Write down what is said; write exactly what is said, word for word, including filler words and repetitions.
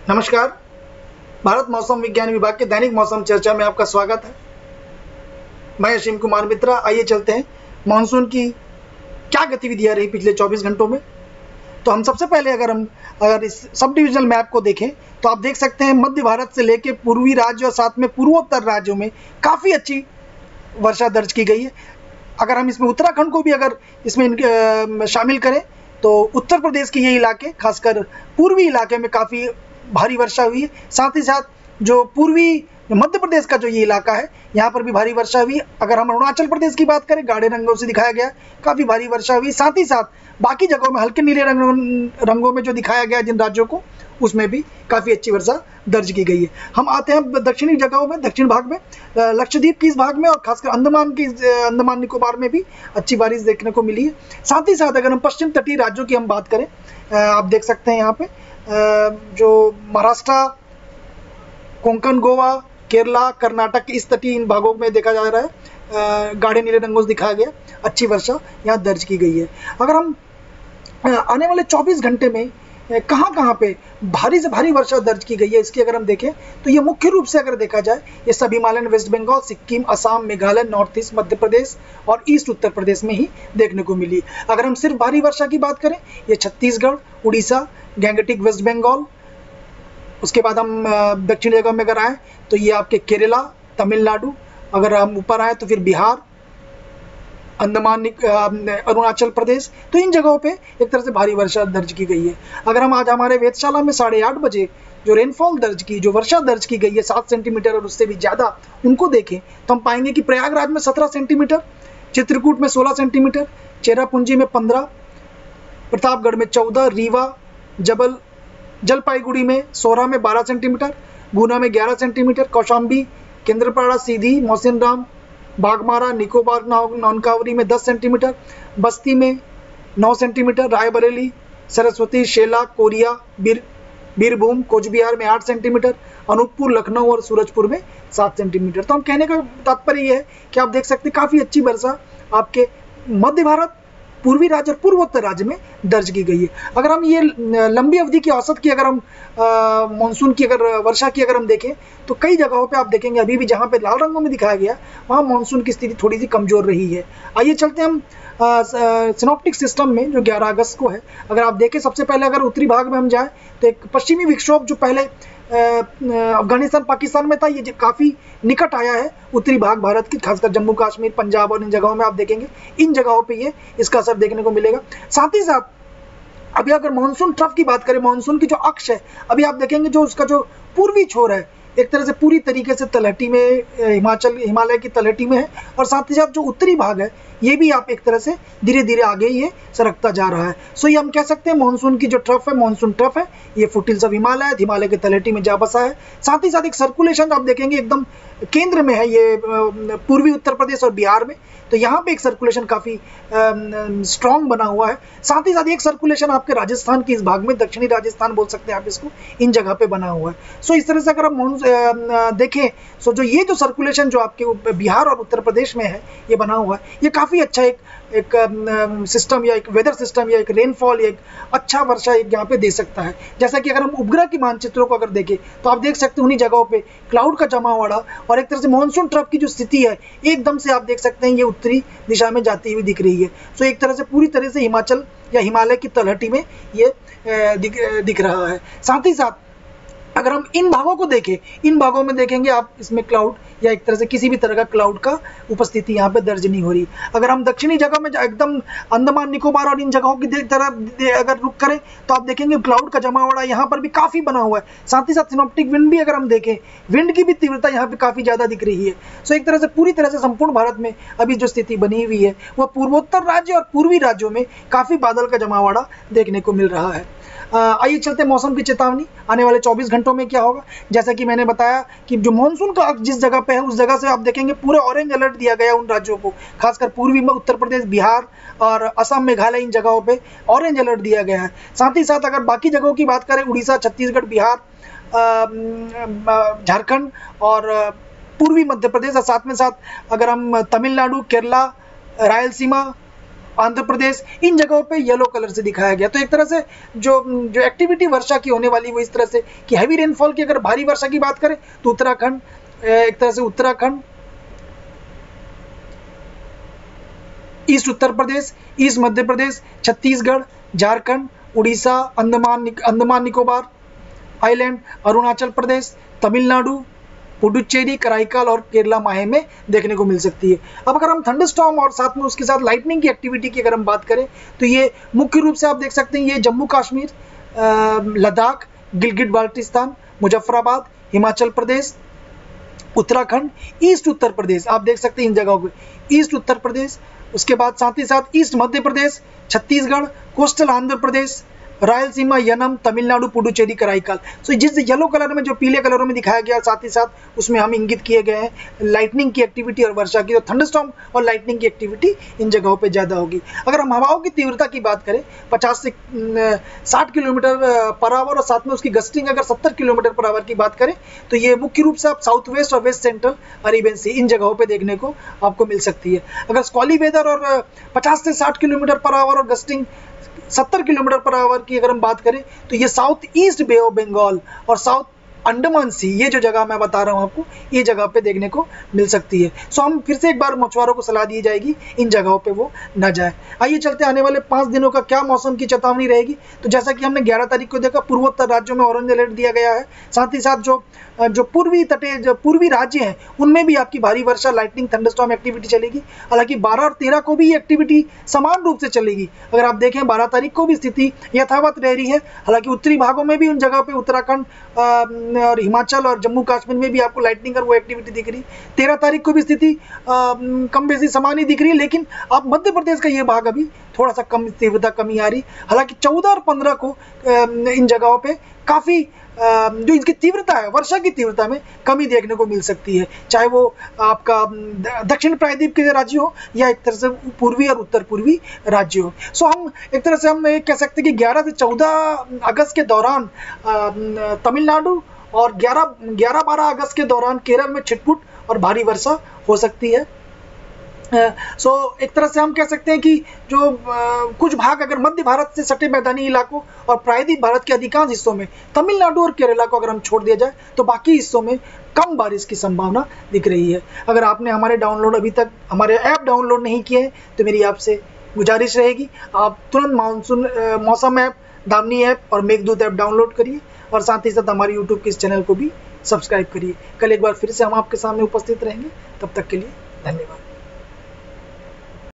नमस्कार। भारत मौसम विज्ञान विभाग के दैनिक मौसम चर्चा में आपका स्वागत है। मैं असीम कुमार मित्रा। आइए चलते हैं मानसून की क्या गतिविधियां रही पिछले चौबीस घंटों में। तो हम सबसे पहले अगर हम अगर इस सब डिविजनल मैप को देखें तो आप देख सकते हैं मध्य भारत से लेकर पूर्वी राज्य और साथ में पूर्वोत्तर राज्यों में काफ़ी अच्छी वर्षा दर्ज की गई है। अगर हम इसमें उत्तराखंड को भी अगर इसमें शामिल करें तो उत्तर प्रदेश के ये इलाके, खासकर पूर्वी इलाके में काफ़ी भारी वर्षा हुई है। साथ ही साथ जो पूर्वी मध्य प्रदेश का जो ये इलाका है यहाँ पर भी भारी वर्षा हुई। अगर हम अरुणाचल प्रदेश की बात करें, गाढ़े रंगों से दिखाया गया, काफ़ी भारी वर्षा हुई। साथ ही साथ बाकी जगहों में हल्के नीले रंगों रंगों में जो दिखाया गया जिन राज्यों को, उसमें भी काफ़ी अच्छी वर्षा दर्ज की गई है। हम आते हैं दक्षिणी जगहों में, दक्षिण भाग में, लक्षद्वीप की इस भाग में और खासकर अंडमान की अंडमान निकोबार में भी अच्छी बारिश देखने को मिली है। साथ ही साथ अगर हम पश्चिम तटीय राज्यों की हम बात करें, आप देख सकते हैं यहाँ पे जो महाराष्ट्र, कोंकण, गोवा, केरला, कर्नाटक, इस तटीय इन भागों में देखा जा रहा है गाढ़े नीले रंगों से दिखाया गया अच्छी वर्षा यहाँ दर्ज की गई है। अगर हम आने वाले चौबीस घंटे में कहाँ कहाँ पे भारी से भारी वर्षा दर्ज की गई है इसकी अगर हम देखें तो ये मुख्य रूप से अगर देखा जाए ये सब Himalayan, West Bengal, Sikkim, Assam, Meghalaya, North East Madhya Pradesh और ईस्ट उत्तर प्रदेश में ही देखने को मिली। अगर हम सिर्फ भारी वर्षा की बात करें ये Chhattisgarh, Orissa, Gangetic West Bengal, उसके बाद हम दक्षिणी जगह में अगर आए तो ये आपके केरला, तमिलनाडु, अगर हम ऊपर आए तो फिर बिहार, अंडमान, अरुणाचल प्रदेश, तो इन जगहों पे एक तरह से भारी वर्षा दर्ज की गई है। अगर हम आज हमारे वेधशाला में साढ़े आठ बजे जो रेनफॉल दर्ज की, जो वर्षा दर्ज की गई है सात सेंटीमीटर और उससे भी ज़्यादा, उनको देखें तो हम पाएंगे कि प्रयागराज में सत्रह सेंटीमीटर, चित्रकूट में सोलह सेंटीमीटर, चेरापूंजी में पंद्रह, प्रतापगढ़ में चौदह, रीवा, जबल जलपाईगुड़ी में सोलह में बारह सेंटीमीटर, गुना में ग्यारह सेंटीमीटर, कौशाम्बी, केंद्रपाड़ा, सीधी, मौसिनराम, बागमारा, निकोबार, नौनकावरी में दस सेंटीमीटर, बस्ती में नौ सेंटीमीटर, रायबरेली, सरस्वती, शेला, कोरिया, बीर बीरभूम, कोचबिहार में आठ सेंटीमीटर, अनूपपुर, लखनऊ और सूरजपुर में सात सेंटीमीटर। तो हम कहने का तात्पर्य यह है कि आप देख सकते हैं काफ़ी अच्छी वर्षा आपके मध्य भारत, पूर्वी राज्य और पूर्वोत्तर राज्य में दर्ज की गई है। अगर हम ये लंबी अवधि की औसत की अगर हम मानसून की अगर वर्षा की अगर हम देखें तो कई जगहों पे आप देखेंगे अभी भी जहाँ पे लाल रंगों में दिखाया गया वहाँ मानसून की स्थिति थोड़ी सी कमजोर रही है। आइए चलते हैं हम सिनॉप्टिक सिस्टम में जो ग्यारह अगस्त को है। अगर आप देखें सबसे पहले अगर उत्तरी भाग में हम जाएँ तो एक पश्चिमी विक्षोभ जो पहले अफगानिस्तान, पाकिस्तान में था, ये काफ़ी निकट आया है उत्तरी भाग भारत की, खासकर जम्मू कश्मीर, पंजाब और इन जगहों में आप देखेंगे इन जगहों पे ये इसका असर देखने को मिलेगा। साथ ही साथ अभी अगर मानसून ट्रफ की बात करें, मानसून की जो अक्ष है, अभी आप देखेंगे जो उसका जो पूर्वी छोर है एक तरह से पूरी तरीके से तलहटी में, हिमाचल हिमालय की तलहटी में है और साथ ही साथ जो उत्तरी भाग है ये भी आप एक तरह से धीरे धीरे आगे ये सरकता जा रहा है। सो ये हम कह सकते हैं मानसून की जो ट्रफ है, मानसून ट्रफ है, ये फुटिल्स ऑफ हिमालय, हिमालय के तलहटी में जा बसा है। साथ ही साथ एक सर्कुलेशन आप देखेंगे एकदम केंद्र में है ये पूर्वी उत्तर प्रदेश और बिहार में, तो यहाँ पे एक सर्कुलेशन काफ़ी स्ट्रॉन्ग बना हुआ है। साथ ही साथ एक सर्कुलेशन आपके राजस्थान के इस भाग में, दक्षिणी राजस्थान बोल सकते हैं आप इसको, इन जगह पे बना हुआ है। सो इस तरह से अगर हम देखें सो जो ये जो सर्कुलेशन जो आपके बिहार और उत्तर प्रदेश में है ये बना हुआ है, ये काफ़ी अच्छा एक एक सिस्टम या एक वेदर सिस्टम या एक रेनफॉल या एक अच्छा वर्षा एक यहाँ पे दे सकता है। जैसा कि अगर हम उपग्रह की मानचित्रों को अगर देखें तो आप देख सकते हैं उन्हीं जगहों पे क्लाउड का जमावड़ा और एक तरह से मानसून ट्रफ की जो स्थिति है एकदम से आप देख सकते हैं ये उत्तरी दिशा में जाती हुई दिख रही है। सो एक तरह से पूरी तरह से हिमाचल या हिमालय की तलहटी में ये दिख, दिख रहा है। साथ ही साथ अगर हम इन भागों को देखें, इन भागों में देखेंगे आप इसमें क्लाउड या एक तरह से किसी भी तरह का क्लाउड का उपस्थिति यहाँ पे दर्ज नहीं हो रही। अगर हम दक्षिणी जगह में एकदम अंडमान निकोबार और इन जगहों की तरह अगर रुक करें तो आप देखेंगे क्लाउड का जमावड़ा यहाँ पर भी काफ़ी बना हुआ है। साथ ही साथ सिनॉप्टिक विंड भी अगर हम देखें, विंड की भी तीव्रता यहाँ पे काफ़ी ज़्यादा दिख रही है। सो एक तरह से पूरी तरह से संपूर्ण भारत में अभी जो स्थिति बनी हुई है वह पूर्वोत्तर राज्य और पूर्वी राज्यों में काफ़ी बादल का जमावड़ा देखने को मिल रहा है। आइए चलते मौसम की चेतावनी आने वाले चौबीस घंटों में क्या होगा। जैसा कि मैंने बताया कि जो मानसून का जिस जगह पे है उस जगह से आप देखेंगे पूरे ऑरेंज अलर्ट दिया गया उन राज्यों को, खासकर पूर्वी में उत्तर प्रदेश, बिहार और असम, मेघालय, इन जगहों पे ऑरेंज अलर्ट दिया गया है। साथ ही साथ अगर बाकी जगहों की बात करें, उड़ीसा, छत्तीसगढ़, बिहार, झारखंड और पूर्वी मध्य प्रदेश और साथ में साथ अगर हम तमिलनाडु, केरला, रायलसीमा आंध्र प्रदेश, इन जगहों पे येलो कलर से दिखाया गया। तो एक तरह से जो जो एक्टिविटी वर्षा की होने वाली वो इस तरह से कि हैवी रेनफॉल की अगर भारी वर्षा की बात करें तो उत्तराखंड, एक तरह से Uttarakhand, east Uttar Pradesh, east Madhya Pradesh, Chhattisgarh, Jharkhand, Orissa, Andaman Andaman Nicobar island, Arunachal Pradesh, Tamil Nadu, Puducherry, Karaikal और केरला माहे में देखने को मिल सकती है। अब अगर हम थंडरस्टॉर्म और साथ में उसके साथ लाइटनिंग की एक्टिविटी की अगर हम बात करें तो ये मुख्य रूप से आप देख सकते हैं, ये जम्मू कश्मीर, लद्दाख, गिलगिट बाल्टिस्तान, मुजफ्फराबाद, हिमाचल प्रदेश, उत्तराखंड, ईस्ट उत्तर प्रदेश, आप देख सकते हैं इन जगहों पे ईस्ट उत्तर प्रदेश, उसके बाद साथ ही साथ east Madhya Pradesh, Chhattisgarh, coastal Andhra Pradesh, Rayalaseema, Yanam, Tamil Nadu, Puducherry, Karaikal. So जिस येलो कलर में, जो पीले कलरों में दिखाया गया, साथ ही साथ उसमें हम इंगित किए गए हैं लाइटनिंग की एक्टिविटी और वर्षा की। तो थंडरस्टॉर्म और लाइटनिंग की एक्टिविटी इन जगहों पे ज़्यादा होगी। अगर हम हवाओं की तीव्रता की बात करें पचास से साठ किलोमीटर पर आवर और साथ में उसकी गस्टिंग अगर सत्तर किलोमीटर पर आवर की बात करें तो ये मुख्य रूप से आप साउथ वेस्ट और वेस्ट सेंट्रल अरेबियन सी इन जगहों पर देखने को आपको मिल सकती है। अगर स्क्वाली वेदर और पचास से साठ किलोमीटर पर आवर और गस्टिंग सत्तर किलोमीटर पर आवर की अगर हम बात करें तो ये south east bay of Bengal और साउथ अंडमान सी, ये जो जगह मैं बता रहा हूं आपको, ये जगह पे देखने को मिल सकती है। सो हम फिर से एक बार मछुआरों को सलाह दी जाएगी इन जगहों पे वो न जाए। आइए चलते आने वाले पाँच दिनों का क्या मौसम की चेतावनी रहेगी। तो जैसा कि हमने ग्यारह तारीख को देखा, पूर्वोत्तर राज्यों में ऑरेंज अलर्ट दिया गया है। साथ ही साथ जो जो पूर्वी तटे जो पूर्वी राज्य हैं उनमें भी आपकी भारी वर्षा, लाइटनिंग, थंडरस्टॉर्म एक्टिविटी चलेगी। हालांकि बारह और तेरह को भी ये एक्टिविटी समान रूप से चलेगी। अगर आप देखें बारह तारीख को भी स्थिति यथावत रह रही है। हालांकि उत्तरी भागों में भी उन जगह पे उत्तराखंड और हिमाचल और जम्मू कश्मीर में भी आपको लाइटनिंग और वो एक्टिविटी दिख रही। तेरह तारीख को भी स्थिति कम बेसी समान ही दिख रही है, लेकिन आप मध्य प्रदेश का ये भाग अभी थोड़ा सा कम तीव्रता कमी आ रही। हालांकि चौदह और पंद्रह को इन जगहों पे काफी जो इसकी तीव्रता है, वर्षा की तीव्रता में कमी देखने को मिल सकती है, चाहे वो आपका दक्षिण प्रायद्वीप के राज्य हो या एक तरह से पूर्वी और उत्तर पूर्वी राज्य हो। सो हम एक तरह से हम ये कह सकते हैं कि ग्यारह से चौदह अगस्त के दौरान तमिलनाडु और ग्यारह बारह अगस्त के दौरान केरल में छिटपुट और भारी वर्षा हो सकती है। सो uh, so, एक तरह से हम कह सकते हैं कि जो uh, कुछ भाग अगर मध्य भारत से सटे मैदानी इलाकों और प्रायद्वीप भारत के अधिकांश हिस्सों में तमिलनाडु और केरला को अगर हम छोड़ दिया जाए तो बाकी हिस्सों में कम बारिश की संभावना दिख रही है। अगर आपने हमारे डाउनलोड अभी तक हमारे ऐप डाउनलोड नहीं किए हैं तो मेरी आपसे गुजारिश रहेगी, आप तुरंत मानसून मौसम ऐप, दामनी ऐप और मेघदूत ऐप डाउनलोड करिए और साथ ही साथ हमारे यूट्यूब के इस चैनल को भी सब्सक्राइब करिए। कल एक बार फिर से हम आपके सामने उपस्थित रहेंगे, तब तक के लिए धन्यवाद।